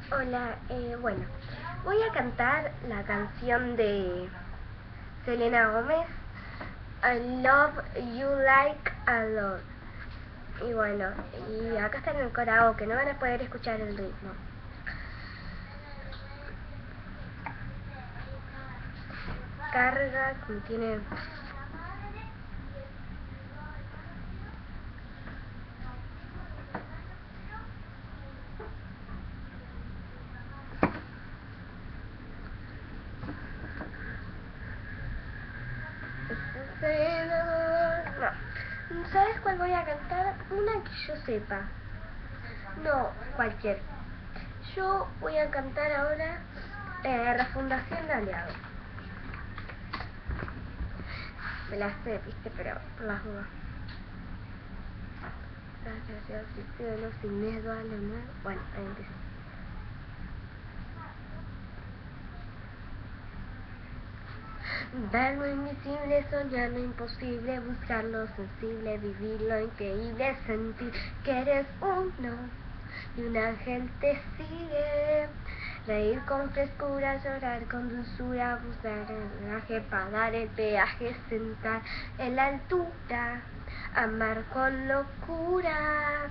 Hola, bueno, voy a cantar la canción de Selena Gómez, I Love You Like a Lot. Y bueno, y acá está en el karaoke, no van a poder escuchar el ritmo. Carga, contiene... No. ¿Sabes cuál voy a cantar? Una que yo sepa. No, cualquier. Yo voy a cantar ahora Refundación de Aliados. Me la sé, viste, pero por las dudas. Gracias al cielo, sin miedo a lo nuevo. Bueno, ahí empieza. Ver lo invisible, soñar lo imposible, buscar lo sensible, vivir lo increíble, sentir que eres uno y un ángel te sigue. Reír con frescura, llorar con dulzura, buscar el viaje, pagar el peaje, sentar en la altura, amar con locura.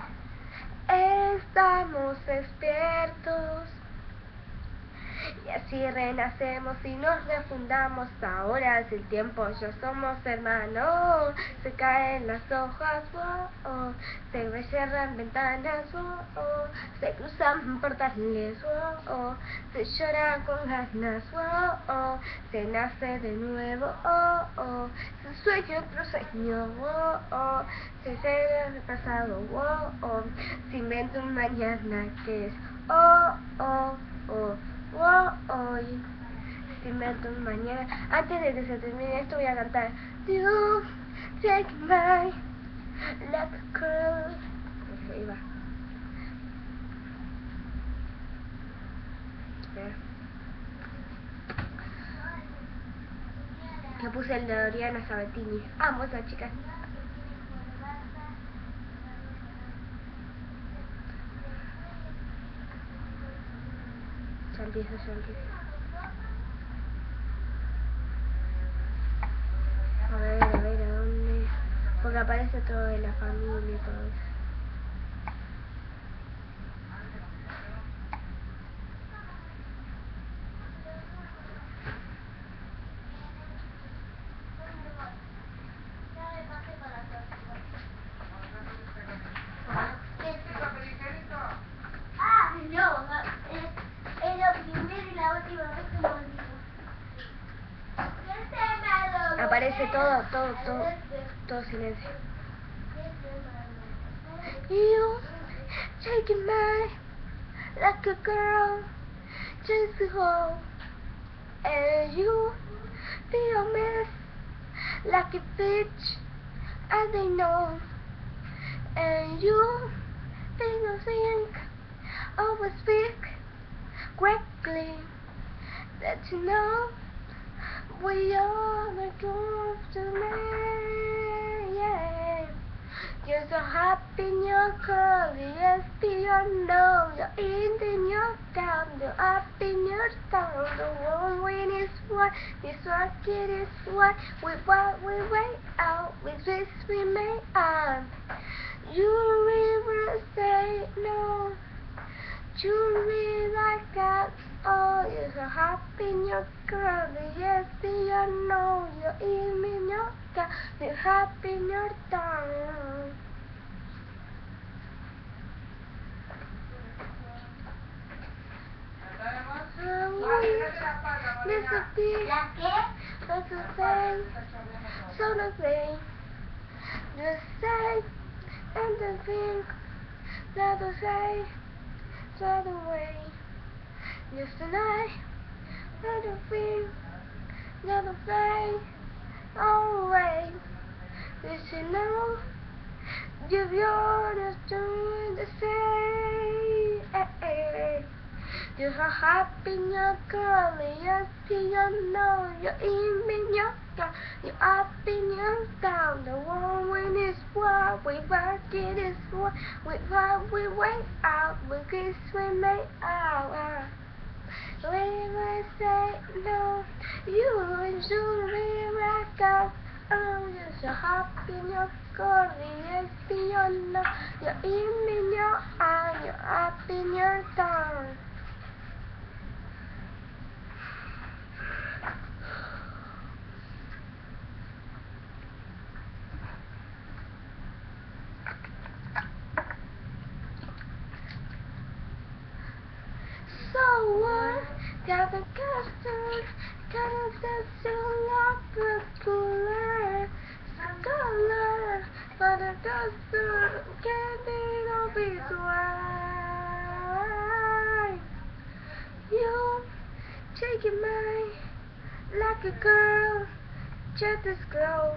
Estamos despiertos y así renacemos y nos refundamos. Ahora es el tiempo, ya somos hermanos. Se caen las hojas, oh, oh. Se cierran ventanas, oh, oh. Se cruzan portales, oh, oh. Se llora con ganas, oh, oh. Se nace de nuevo, oh, oh. Se sueña otro sueño, oh, oh. Se llega el pasado, oh, oh. Se inventa un mañana que es, oh, oh, oh. Hoy, si invento un mañana. Antes de que se termine esto voy a cantar You take my left curl. Ahí va. Que puse el de Oriana Sabatini. Amo esa chica. Ya empiezo. A ver, ¿a dónde? Porque aparece todo de la familia y todo eso. Aparece todo silencio. You taking my like a girl just to hold, and you be a mess like a bitch, and they know, and you be no think, always speak correctly, that you know we are the girls to me, yeah. You're so happy in your curly, yes, you know you're in your town, you're up in your town. The one wind is what, this rocket is what we wait out, with this we may on. You really say no, you really like that. Oh, you're so happy in your curly, yes, you know you're in your town, you're happy in your town. ¿La qué? That's the same, so the same, the same, and the thing, that the same, so the way, just tonight, that the thing, that the same, always, did you know, give your orders to the same, You're so happy, you're girly, yes, you know you're in your car. You're up in your down, the one when it's war, we work it is war, we work, we wait out, we kiss, we make out. When I say no, you and you rock out. Oh, you're so happy, you're girly, yes, you know you're in your eye, you're up in your down. So what? Gotta dance like a cooler, scholar, but a duster can't be right. You taking mine like a girl, just as glow.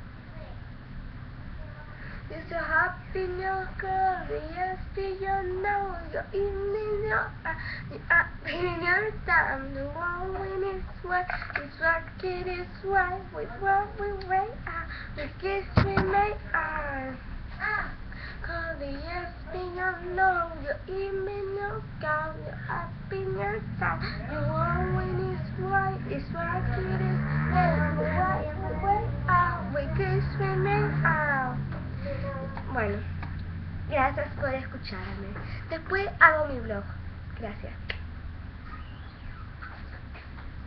You're so happy, your girl, yes, you know you're in your you're up in your time. The one when it's what it is right. With what we wait out, we kiss we make out. Girl, yes, you know you're in your gown, you're up in your time. The one when it's right, it is right. We wait out, we kiss we make out. Bueno, gracias por escucharme. Después hago mi blog. Gracias.